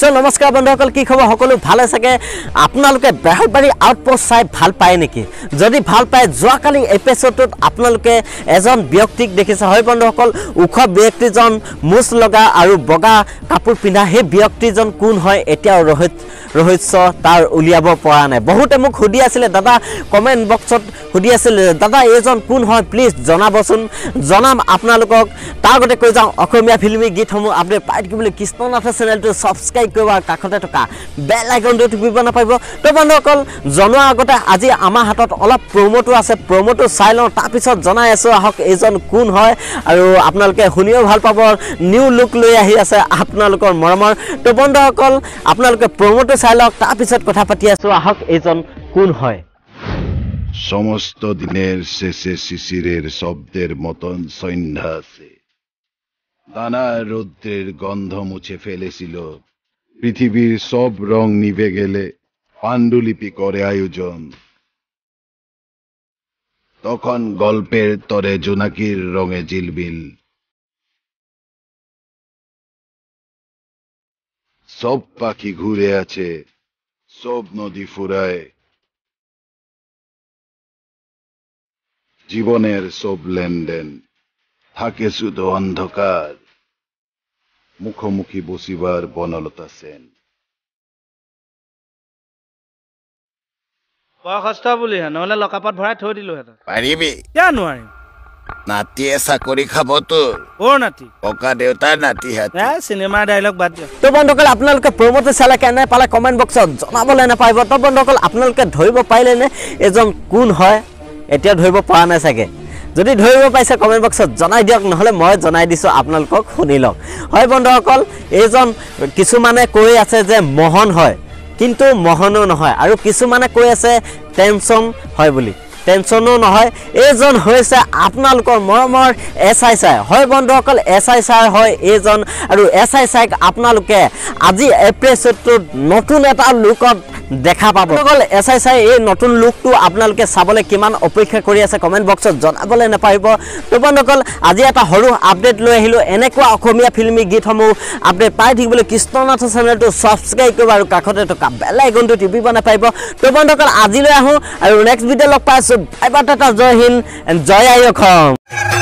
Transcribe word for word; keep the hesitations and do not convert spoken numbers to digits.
सो नमस्कार बंधुসকল কি খবৰ সকলো ভালে থাকে আপোনালোকে বেহৰবাৰী আউটপোষ্ট চাই ভাল পায় নেকি যদি ভাল পায় যোৱাকালি এপিসোডত আপোনালোকে এজন ব্যক্তিক দেখিছে হয় বন্ধুসকল উখ ব্যক্তিজন মুছ লগা আৰু বগা কাপোৰ পিন্ধা হে ব্যক্তিজন কোন হয় এতিয়া ৰহিত ৰহস্য তাৰ উলিয়াব পৰা নাই বহুতে মোক খুদি আছিল দাদা কমেন্ট বক্সত খুদি আছিল দাদা এজন কোন হয় প্লিজ জনাবচোন জনাম আপোনালোকক তাৰ গতে কৈ যাও অসমীয়া ফিল্মি গীতসমূহ আপডেট পাই থাকিবলৈ কৃষ্ণনাথ চেনেলটো সাবস্ক্ৰাইব কৰা কাখতে টকা বেল আইকনটো টিপিব নাপাব তো বন্ধুসকল জনোৱা আগতে আজি আমাৰ হাতত অলপ প্ৰমোটো আছে প্ৰমোটো চাই লওঁ তাৰ পিছত জনাই আছো আহক এজন কোন হয় আৰু আপোনালোকে শুনিও ভাল পাব নিউ লুক লৈ আহি আছে আপোনালোকৰ মৰমৰ তো বন্ধুসকল আপোনালোকে প্ৰমোটো চাই লওক তাৰ পিছত কথা পাতি আছো আহক এজন কোন হয় সমস্ত দিনের শেষে শিশিরের শব্দের মতন সন্ধ্যা আছে দানা রৌদ্রের গন্ধ মুছে ফেলেছিল পৃথিবীর সব রং নিভে গেলে পাণ্ডুলিপি করে আয়োজন তখন গল্পের তরে জোনাকির রঙে জিলবিল সব পাখি ঘুরে আছে সব নদী ফুরায় জীবনের সব লেনদেন থাকে শুধু অন্ধকার মুখোমুখি বসিবার বনলতা সেন বয়সস্থ বুলি হে নহলে লকাপত ভৰাই থৈ দিলো হেতা পাৰিবি কিয় নোৱাৰিম নাতিয়ে চাকৰি খাব তোৰ ওৰ নাতি ককা দেউতাৰ নাতি হাতি এ চিনেমা ডায়লগ বাদ দিয়ক তো বন্ধুসকল আপোনালোকে প্ৰমোটো চালে কেনে পালে কমেন্ট বক্সত জনাবলৈ নাপাব তো বন্ধুসকল আপোনালোকে ধৰিব পাৰিলে নে এজন কোন হয় এতিয়া ধৰিব পৰা নাই চাগে যদি ধৰিব পাইছে কমেন্ট বক্সত জনাই দিয়ক নহলে মই জনাই দিছো আপোনালোকক শুনি লওক হয় বন্ধুসকল এজন কিছুমানে কৈ আছে যে মোহন হয় কিন্তু মোহনো নহয় আৰু কিছুমানে কৈ আছে টেনচন হয় বুলি টেনচনো নহয় এজন হৈছে আপোনালোকৰ মৰমৰ এসআই ছাৰ হয় বন্ধুসকল এসআই ছাৰ হয় এজন আৰু এসআই ছাৰক আপোনালোকে আজি এপিসোডটোত নতুন এটা লুকত দেখা পাব বন্ধুসকল এসআই ছাৰ এই নতুন লুকটো আপোনালোকে চাবলৈ কিমান অপেক্ষা কৰি আছে কমেন্ট বক্সত জনাবলৈ নাপাব তো বন্ধুসকল আজি এটা সৰু আপডেট লৈ আহিলো এনেকুৱা অসমীয়া ফিল্মি গীতসমূহ আপডেট পাই থাকিবলৈ কৃষ্ণনাথ চেনেলটো সাবস্ক্ৰাইব কৰিব আৰু কাখতে টকা বেল আইকনটো টিপিব নাপাব তো বন্ধুসকল আজিলৈ আহো আৰু নেক্সট ভিডিঅ' লগ পাইছো bye bye tata Jai Hind and জয় আই অসম